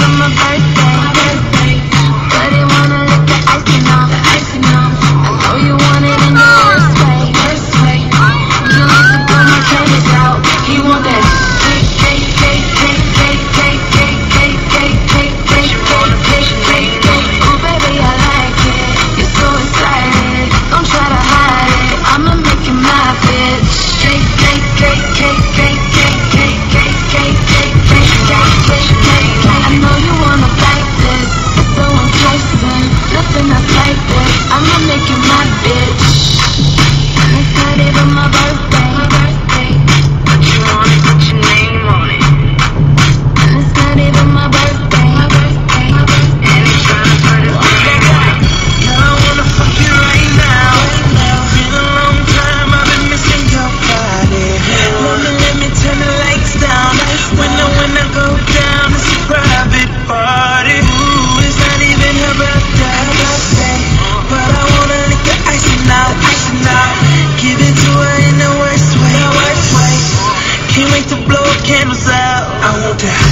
on my birthday, but they wanna lick the icing off. I know you want it in your worst way. You like to put my panties out. He want that cake. Ooh, baby, I like it. You're so excited. Don't try to hide it. I'ma make you my bitch. I know you wanna fight this. It's so enticing. Nothing else like this. I'ma make you my bitch. It's not even my birthday. What you want is put your name on it. And it's not even my birthday. And he's trying to put his name on it. Girl, I wanna fuck you right now. Been a long time, I've been missing your body. Let me turn the lights down. When I go down, it's a private party. Ooh, it's not even her birthday, but I wanna lick the icing out. Give it to her in the worst way. Can't wait to blow candles out. I want that.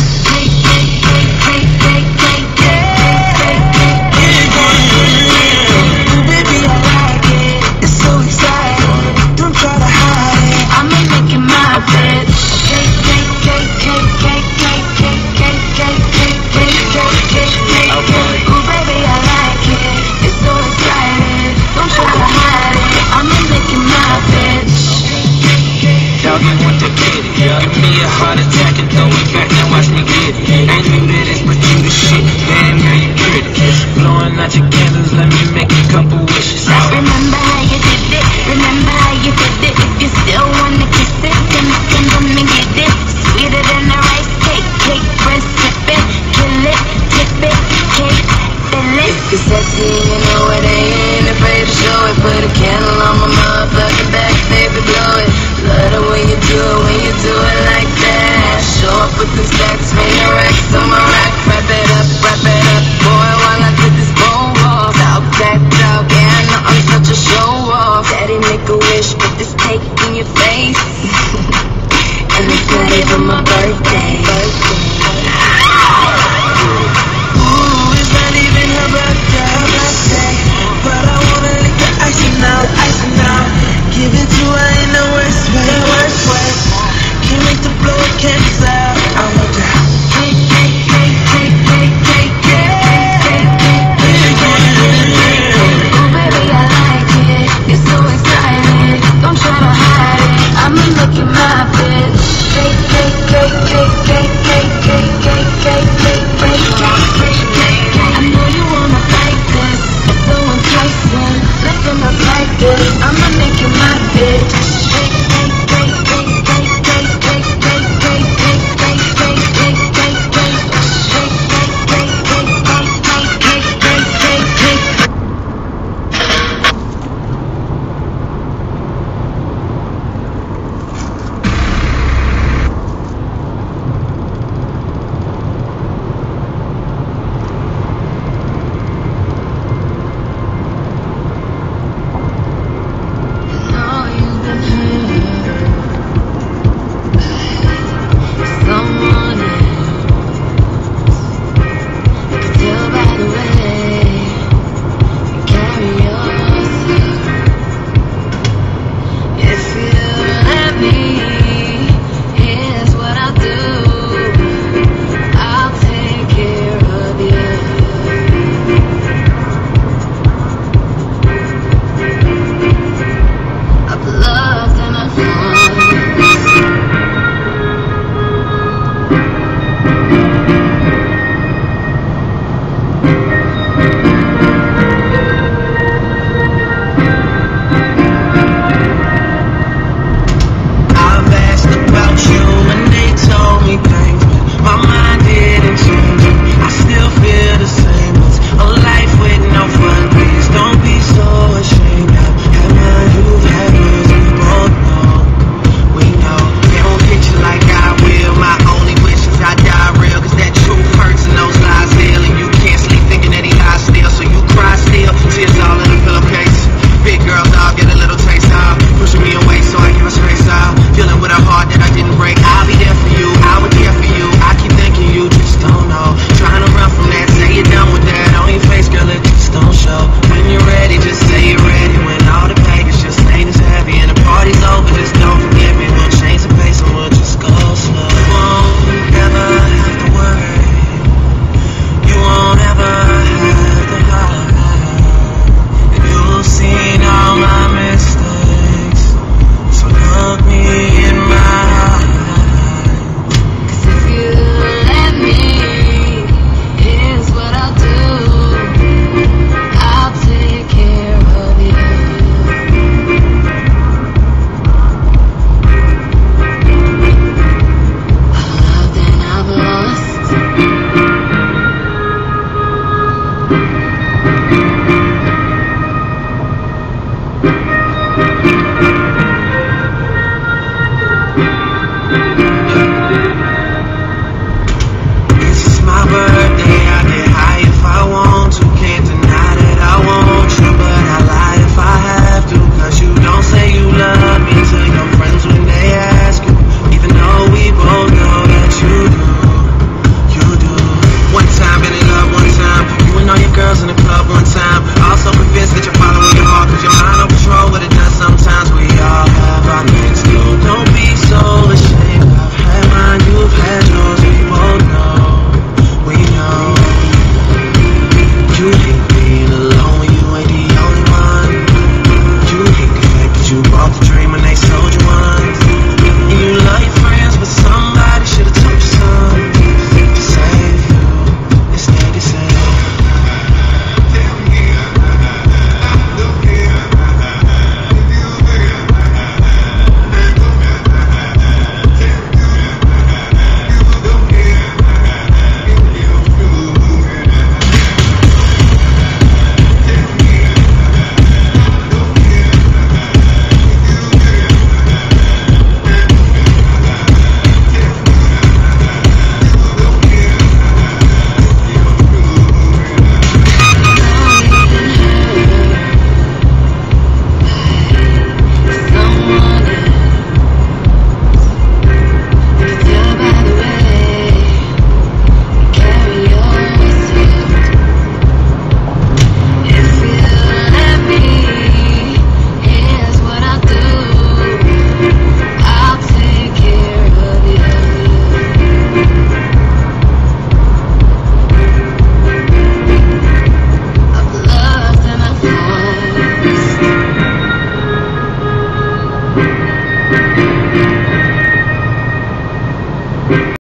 Ooh, baby, I like it. It's so exciting. Don't try to hide it. I'ma make you my bitch. Ooh, baby, I like it. It's so exciting. Don't try to hide it. I'ma make you my bitch. Doggy want the kitty. Give me a heart attack and throw it back. Now watch me get it. Ain't new to this, but you the shit. Damn, girl, you pretty. Blowing out your candles, let me make a couple wishes. Remember how you did it. Remember how you did it. If you still wanna kiss it, then come and get it. Sweeter than a rice cake. Breast sip it, kill it, tip it, cake, fill it. If you're sexy, you know it ain't afraid to show it. Put a candle on my motherfucking back, baby, blow it. Love the way you do it when you do it like that. Show up with the stacks, bring a rack